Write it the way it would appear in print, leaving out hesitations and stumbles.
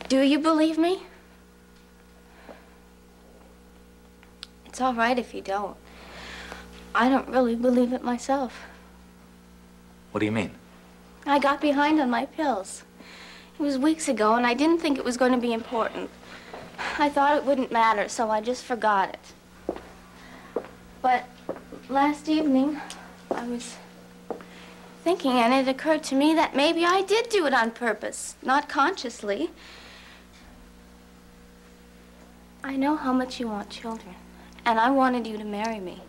Do you believe me? It's all right if you don't. I don't really believe it myself. What do you mean? I got behind on my pills. It was weeks ago, and I didn't think it was going to be important. I thought it wouldn't matter, so I just forgot it. But last evening, I was thinking, and it occurred to me that maybe I did do it on purpose, not consciously. I know how much you want children, and I wanted you to marry me.